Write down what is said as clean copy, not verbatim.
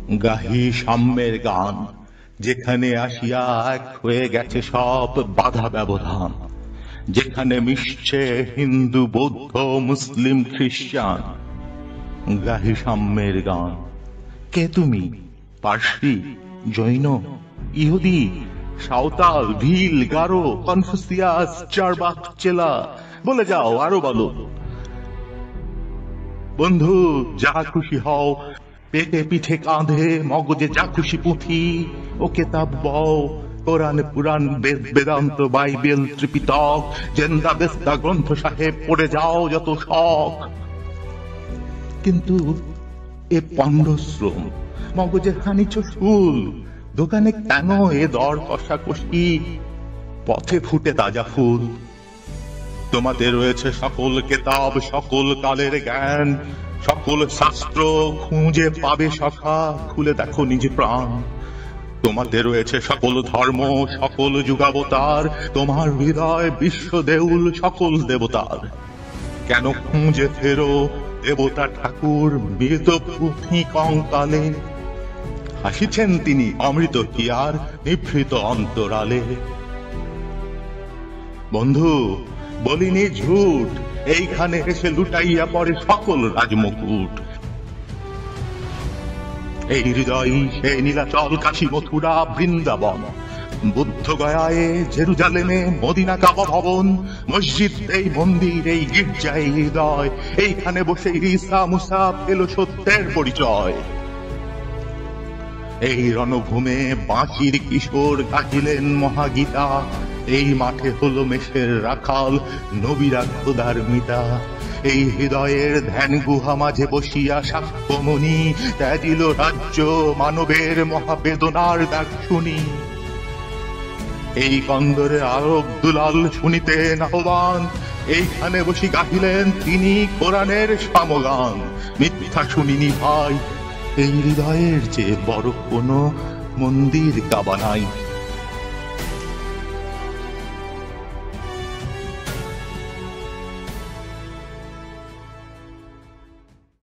গাহি সাম্যের গান, যেখানে আসিয়া এক হয়ে গেছে সব বাধা ব্যবধান, যেখানে মিশছে হিন্দু, বৌদ্ধ, মুসলিম, খ্রিস্টান। গাহি সাম্যের গান। কে তুমি? পার্সি, জৈন, ইহুদি, সাঁওতাল, ভিল, গারো, কনফুসিয়াস, চারবাক, চেলা, বলে যাও, আরো বলো। বন্ধু, যা খুশি হও, পেটে পিঠে কাঁধে মগজে যা খুশি পুঁথি ও কেতাব বও, Quran, Puran, Ved, Vedanta, Bible, Tripitaka, Zend Avesta Granth Sahib পড়ে যাও যত শখ। কিন্তু এ পণ্ডশ্রম, মগজের খানিচ ফুল, দোকানে কেন এ দর কষাকষি, পথে ফুটে তাজা ফুল। তোমাদের রয়েছে সকল কেতাব, সকল কালের জ্ঞান, সকল শাস্ত্র, খুঁজে পাবে শাখা, খুলে দেখো নিজ প্রাণ। তোমাদের রয়েছে সকল ধর্ম, সকল যুগাবতার, তোমার হৃদয় বিশ্ব দেউল সকল দেবতার। কেন খুঁজে ফেরো দেবতা ঠাকুর মৃত পুঁথি কঙ্কালে? হাসিছেন তিনি অমৃত হিয়ার নিভৃত অন্তরালে। বন্ধু, বলিনি ঝুট, এইখানে এসে লুটাইয়া পড়ে সকল রাজমুকুট। এই হৃদয় সে নীলাচল, কাশী, মথুরা, বৃন্দাবন, বুদ্ধ গয়ায়, জেরুজালেমে, মদিনা, কাবা ভবন, মসজিদ, এই মন্দির, এই গির্জা, এই হৃদয়, এইখানে বসে ঈসা মুসা পেল সত্যের পরিচয়। এই রণভূমে বাঁশির কিশোর গাহিলেন মহাগীতা, এই মাঠে হলো মেষের রাখাল, নবীরা খোদার মিতা। এই হৃদয়ের ধ্যান গুহা মাঝে বসিয়া সাক্ষ্যমণি ত্যাজিল রাজ্য, মানবের মহাবেদনার ডাক শুনি। এই কন্দরে আরব দুলাল শুনিতেন আহ্বান, এইখানে বসি গাহিলেন তিনি কোরআনের সমগান। মিথ্যা শুনিনি ভাই, এই হৃদয়ের চেয়ে বড় কোনো মন্দির কাবা নাই।